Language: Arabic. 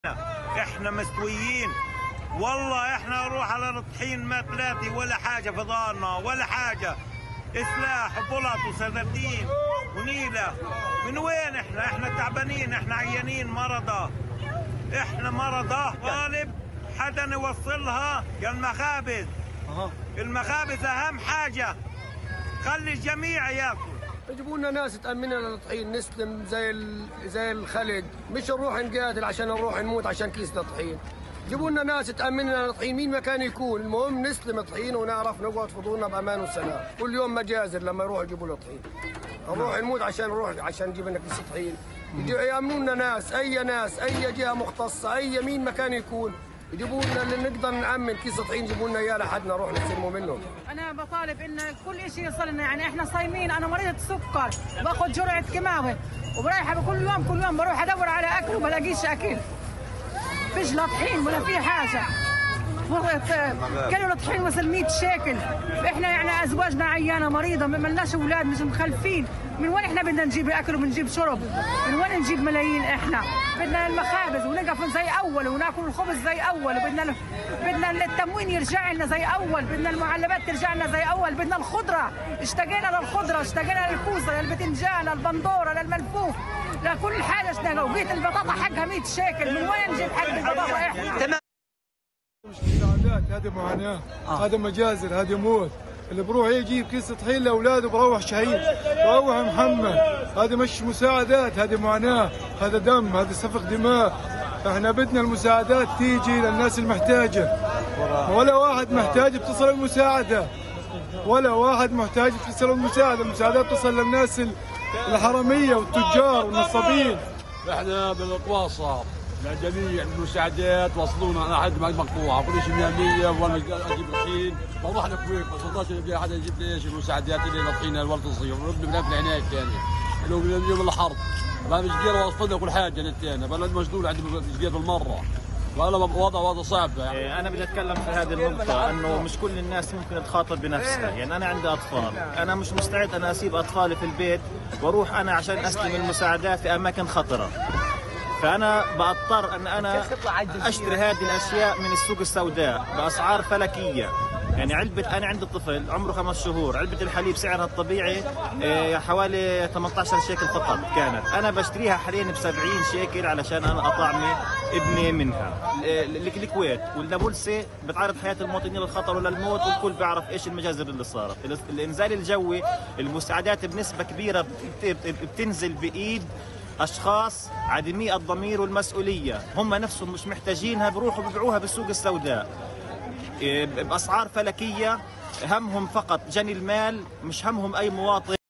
احنا مستويين والله. احنا نروح على الطحين ما تلاقي ولا حاجه في ظهرنا ولا حاجه، سلاح وبلط وسدادين ونيله. من وين احنا تعبانين، احنا عيانين مرضى، احنا مرضى. طالب حدا نوصلها يا المخابز. المخابز اهم حاجه، خلي الجميع ياكل. يجيبوا لنا ناس تأمن لنا الطحين، نسلم زي الخلق، مش نروح نقاتل عشان نروح نموت عشان كيس طحين. جيبوا لنا ناس تأمن لنا الطحين مين ما كان يكون، المهم نسلم طحين ونعرف نقعد فضولنا بأمان وسلام. كل يوم مجازر لما يروحوا يجيبوا لنا طحين، نروح نموت عشان نجيب لنا كيس طحين. يأمنوا لنا ناس، أي جهة مختصة، أي مين ما كان يكون، يجيبوا لنا اللي نقدر نأمن كيس طحين، يجيبوا لنا اياه لحدنا نروح نستلموا منهم. انا بطالب ان كل شيء يصلنا، يعني احنا صايمين، انا مريضة سكر، باخذ جرعة كيماوي وبرايحة كل يوم بروح ادور على اكل وما بلاقيش اكل. فيش لا طحين ولا في حاجة. كيلو الطحين وصل 100 شيكل. احنا يعني ازواجنا عيانة مريضة، ما لناش اولاد، مش مخلفين. من وين احنا بدنا نجيب اكل وبنجيب شرب؟ من وين نجيب ملايين؟ احنا بدنا المخابز ونقف زي اول وناكل الخبز زي اول، بدنا التموين يرجع لنا زي اول، بدنا المعلبات ترجع لنا زي اول، بدنا الخضره، اشتقينا للخضره، اشتقينا للكوسه، للبتنجان، للبندوره، للملفوف، لكل حاجه اشتقنا. وبيت البطاطا حقها 100 شيكل، من وين نجيب حق البطاطا احنا؟ هذه معاناه، هذا مجازر، هذا موت. اللي بروح يجيب كيس طحين لاولاده بروح شهيد، بروح محمد. هذه مش مساعدات، هذه معاناه، هذا دم، هذا سفك دماء. احنا بدنا المساعدات تيجي للناس المحتاجه، ولا واحد محتاج بتصل المساعده، ولا واحد محتاج بتصل المساعده. المساعدات تصل للناس الحراميه والتجار والنصابين. احنا بنتواصل مع جميع المساعدات، وصلونا انا حد مقطوعه، كل شيء 100 وانا اجيب الطحين بروح لكويت، ما صدقش نلقى حدا يجيب لي ايش المساعدات اللي الطحين الورد الصغير، ونبني بناء في العنايه الثانيه اللي هو من الحرب. ما مش قادر اوصل كل حاجه للثاني، بلد مجنون عندي مش قادر بالمره، ولا وضع صعب يعني. انا بدي اتكلم في هذه النقطه، انه مش كل الناس ممكن تخاطب بنفسها. يعني انا عندي اطفال، انا مش مستعد انا اسيب اطفالي في البيت واروح انا عشان استلم المساعدات في اماكن خطره. فأنا بضطر أن أنا أشتري هذه الأشياء من السوق السوداء بأسعار فلكية. يعني علبة، أنا عندي طفل عمره 5 شهور، علبة الحليب سعرها الطبيعي حوالي 18 شيكل فقط كانت، أنا بشتريها حاليا ب70 شيكل علشان أنا أطعمي ابني منها. الكويت والنابلسي بتعرض حياة المواطنين للخطر وللموت، والكل بيعرف إيش المجازر اللي صارت. الإنزال الجوي، المساعدات بنسبة كبيرة بتنزل بإيد أشخاص عديمي الضمير والمسؤولية، هم نفسهم مش محتاجينها، بروحوا ببيعوها بالسوق السوداء بأسعار فلكية. همهم فقط جني المال، مش همهم أي مواطن.